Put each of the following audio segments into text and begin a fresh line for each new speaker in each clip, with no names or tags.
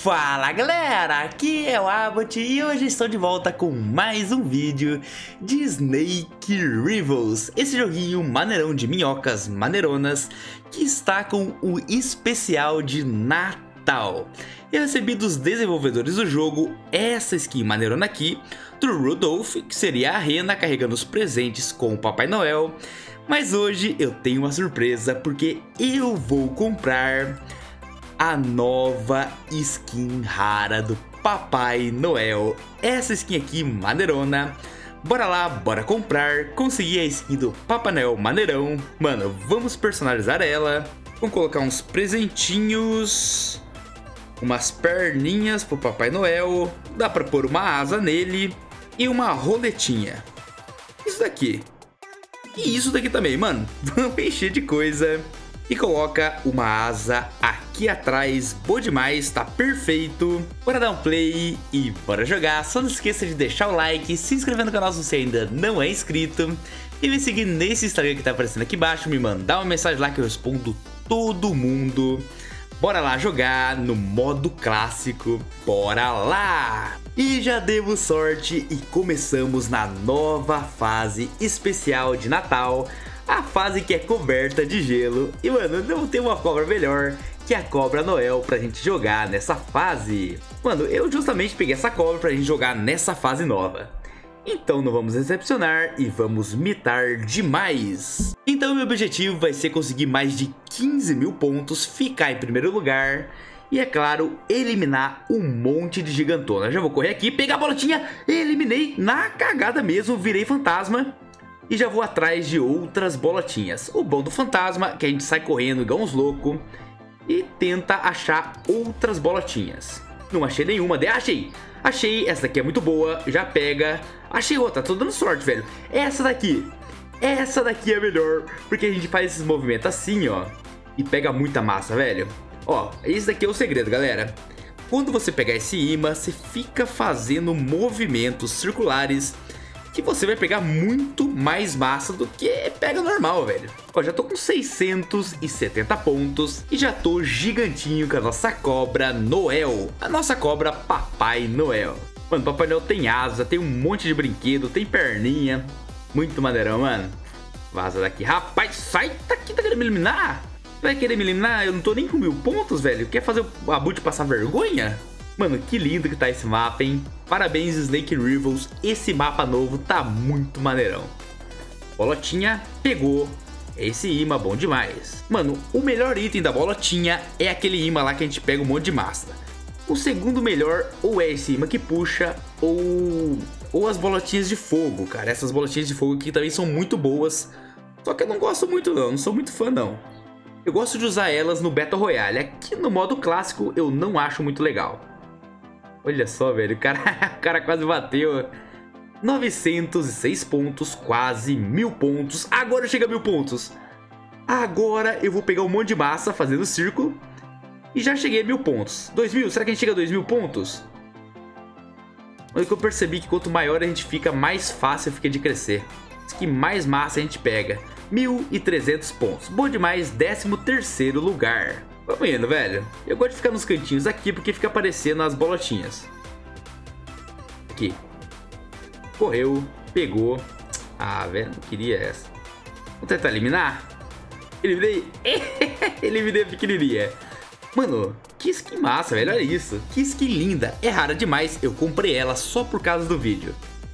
Fala galera, aqui é o Abbott e hoje estou de volta com mais um vídeo de Snake Rivals, esse joguinho maneirão de minhocas maneironas que está com o especial de Natal. Eu recebi dos desenvolvedores do jogo essa skin maneirona aqui, do Rudolph, que seria a rena carregando os presentes com o Papai Noel, mas hoje eu tenho uma surpresa porque eu vou comprar a nova skin rara do Papai Noel. Essa skin aqui, maneirona. Bora lá, bora comprar. Consegui a skin do Papai Noel maneirão. Mano, vamos personalizar ela. Vamos colocar uns presentinhos, umas perninhas pro Papai Noel. Dá pra pôr uma asa nele e uma roletinha. Isso daqui. E isso daqui também, mano. Vamos encher de coisa. E coloca uma asa aqui atrás, boa demais, tá perfeito. Bora dar um play e bora jogar. Só não esqueça de deixar o like, se inscrever no canal se você ainda não é inscrito e me seguir nesse Instagram que tá aparecendo aqui embaixo, me mandar uma mensagem lá que eu respondo todo mundo. Bora lá jogar no modo clássico, bora lá! E já demos sorte e começamos na nova fase especial de Natal. A fase que é coberta de gelo. E mano, não tem uma cobra melhor que a Cobra Noel pra gente jogar nessa fase. Mano, eu justamente peguei essa cobra pra gente jogar nessa fase nova. Então não vamos decepcionar e vamos mitar demais. Então meu objetivo vai ser conseguir mais de 15 mil pontos, ficar em primeiro lugar e, é claro, eliminar um monte de gigantona. Já vou correr aqui, pegar a bolotinha, eliminei na cagada mesmo, virei fantasma. E já vou atrás de outras bolotinhas. O bom do fantasma é que a gente sai correndo igual uns loucos e tenta achar outras bolotinhas. Não achei nenhuma, achei! Achei, essa daqui é muito boa, já pega. Achei outra, tô dando sorte, velho. Essa daqui é a melhor, porque a gente faz esses movimentos assim, ó, e pega muita massa, velho. Ó, esse daqui é o segredo, galera. Quando você pegar esse imã, você fica fazendo movimentos circulares que você vai pegar muito mais massa do que pega normal, velho. Ó, já tô com 670 pontos e já tô gigantinho com a nossa Cobra Noel. A nossa cobra Papai Noel. Mano, Papai Noel tem asa, tem um monte de brinquedo, tem perninha. Muito maneirão, mano. Vaza daqui. Rapaz, sai daqui, tá querendo me eliminar? Vai querer me eliminar? Eu não tô nem com 1000 pontos, velho. Quer fazer o Abbott passar vergonha? Mano, que lindo que tá esse mapa, hein? Parabéns, Snake Rivals. Esse mapa novo tá muito maneirão. Bolotinha, pegou. Esse imã bom demais. Mano, o melhor item da bolotinha é aquele imã lá que a gente pega um monte de massa. O segundo melhor ou é esse imã que puxa ou as bolotinhas de fogo, cara. Essas bolotinhas de fogo aqui também são muito boas. Só que eu não gosto muito não sou muito fã não. Eu gosto de usar elas no Battle Royale. Aqui no modo clássico eu não acho muito legal. Olha só, velho, o cara quase bateu. 906 pontos, quase 1000 pontos. Agora chega a 1000 pontos. Agora eu vou pegar um monte de massa fazendo círculo. E já cheguei a 1000 pontos. 2000, será que a gente chega a 2000 pontos? Olha que eu percebi que quanto maior a gente fica, mais fácil fica de crescer. Que mais massa a gente pega. 1300 pontos. Bom demais, 13º lugar. Vamos indo, velho. Eu gosto de ficar nos cantinhos aqui porque fica aparecendo as bolotinhas. Aqui. Correu, pegou. Ah, velho, não queria essa. Vamos tentar eliminar? Eliminei. Eliminei a pequenininha. Mano, que skin massa, velho. Olha isso. Que skin linda. É rara demais. Eu comprei ela só por causa do vídeo.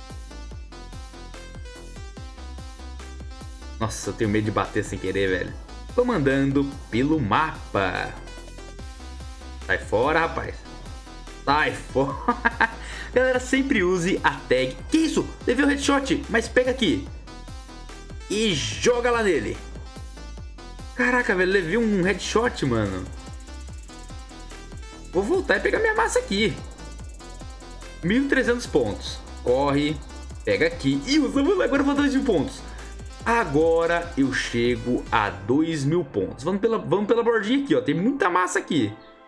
Nossa, eu tenho medo de bater sem querer, velho. Tô mandando pelo mapa. Sai fora, rapaz. Sai fora. Galera, sempre use a tag. Que isso? Levei o headshot, mas pega aqui e joga lá nele. Caraca, velho, levei um headshot, mano. Vou voltar e pegar minha massa aqui. 1300 pontos. Corre, pega aqui e usa. Agora vou dar 2.000 pontos. Agora eu chego a 2000 pontos. Vamos pela bordinha aqui, ó. Tem muita massa aqui.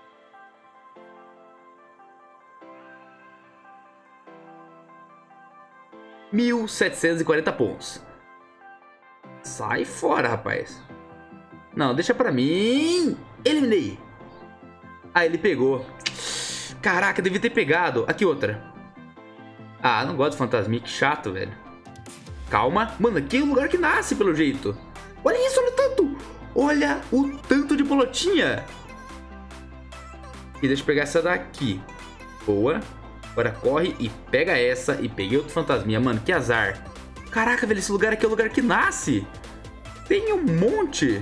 $1.740 pontos. Sai fora, rapaz. Não, deixa pra mim. Eliminei. Ah, ele pegou. Caraca, devia ter pegado. Aqui outra. Ah, não gosto de fantasminha, que chato, velho. Calma. Mano, aqui é o lugar que nasce, pelo jeito. Olha isso, olha o tanto. Olha o tanto de bolotinha. E deixa eu pegar essa daqui. Boa. Agora corre e pega essa. E peguei outro fantasminha. Mano, que azar. Caraca, velho, esse lugar aqui é o lugar que nasce. Tem um monte.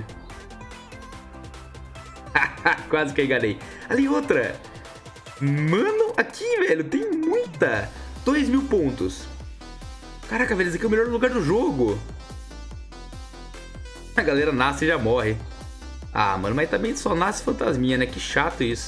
Quase que eu enganei. Ali outra. Mano, aqui, velho, tem muita. 2.000 pontos. Caraca, velho, esse aqui é o melhor lugar do jogo. A galera nasce e já morre. Ah, mano, mas também só nasce fantasminha, né? Que chato isso.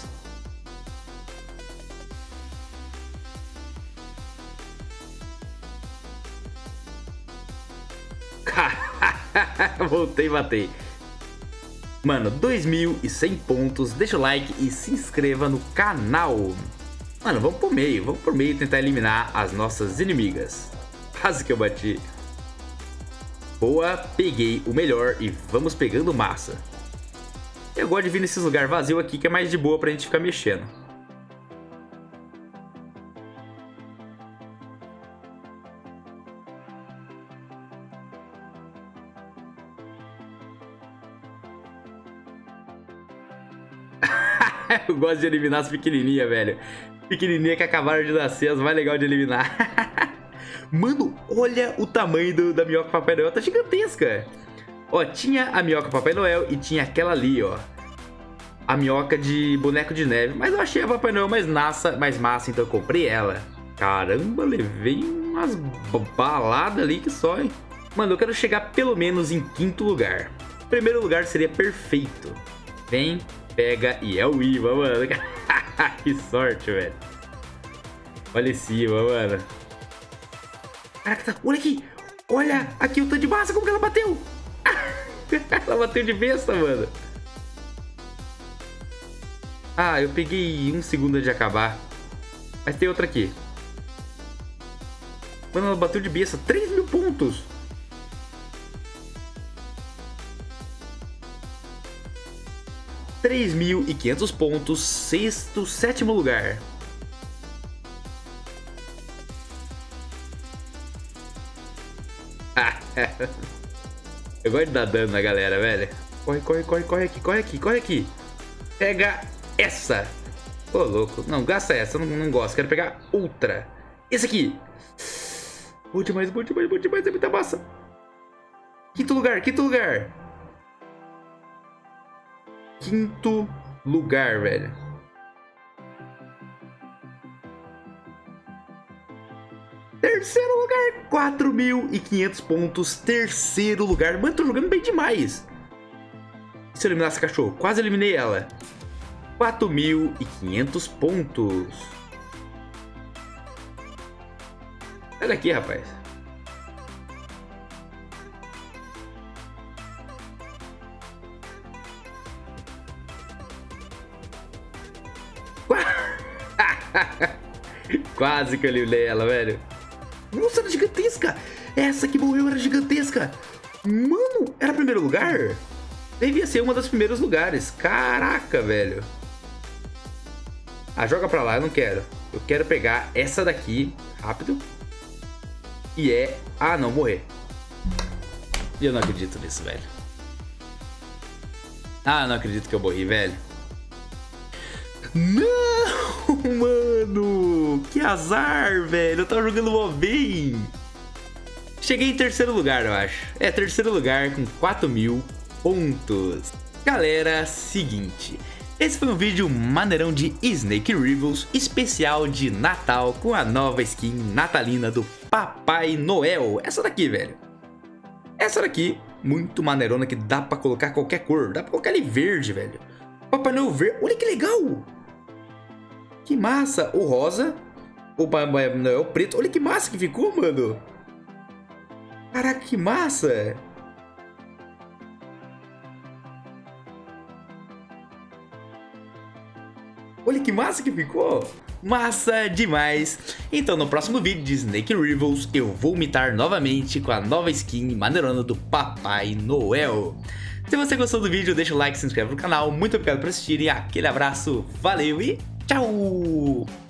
Voltei e matei. Mano, 2.100 pontos. Deixa o like e se inscreva no canal. Mano, vamos pro meio tentar eliminar as nossas inimigas. Quase que eu bati. Boa, peguei o melhor e vamos pegando massa. Eu gosto de vir nesses lugares vazios aqui, que é mais de boa pra gente ficar mexendo. Eu gosto de eliminar as pequenininhas, velho. Pequenininha que acabaram de nascer, as mais legais de eliminar. Mano, olha o tamanho da minhoca Papai Noel, tá gigantesca. Ó, tinha a minhoca Papai Noel e tinha aquela ali, ó. A minhoca de boneco de neve. Mas eu achei a Papai Noel mais massa, então eu comprei ela. Caramba, levei umas baladas ali que só, hein. Mano, eu quero chegar pelo menos em 5º lugar. Primeiro lugar seria perfeito. Vem, pega e é o IVA, mano. Que sorte, velho. Olha esse IVA, mano. Caraca, olha aqui. Olha aqui o tanto de massa, como que ela bateu. Ela bateu de besta, mano. Ah, eu peguei 1 segundo antes de acabar. Mas tem outra aqui. Mano, ela bateu de besta. 3.000 pontos. $3.500 pontos, 7º lugar. Eu gosto de dar dano na galera, velho. Corre aqui. Pega essa. Ô, louco. Não, gasta essa, eu não gosto. Quero pegar outra. Esse aqui. Bom demais, é muita massa. 5º lugar. 5º lugar, velho. Terceiro lugar, 4.500 pontos. 3º lugar. Mano, tô jogando bem demais. Se eu eliminar essa cachorro, quase eliminei ela. 4.500 pontos. Olha aqui, rapaz. Quase que eu eliminei ela, velho. Nossa, era gigantesca. Essa que morreu era gigantesca. Mano, era primeiro lugar? Devia ser uma dos primeiros lugares. Caraca, velho. Ah, joga pra lá, eu não quero. Eu quero pegar essa daqui, rápido. E é... Ah, não, morrer. E eu não acredito nisso, velho. Ah, não acredito que eu morri, velho. Não, mano. Que azar, velho. Eu tava jogando mó bem. Cheguei em 3º lugar, eu acho. É, 3º lugar com 4.000 pontos. Galera, seguinte. Esse foi um vídeo maneirão de Snake Rivals, especial de Natal, com a nova skin natalina do Papai Noel. Essa daqui, velho. Essa daqui, muito maneirona, que dá pra colocar qualquer cor. Dá pra colocar ele verde, velho. Papai Noel verde. Olha que legal. Que massa. O rosa. O Papai Noel preto. Olha que massa que ficou, mano. Caraca, que massa. Olha que massa que ficou. Massa demais. Então no próximo vídeo de Snake Rivals eu vou imitar novamente com a nova skin maneirona do Papai Noel. Se você gostou do vídeo, deixa o like e se inscreve no canal. Muito obrigado por assistirem. Aquele abraço. Valeu e Tchau!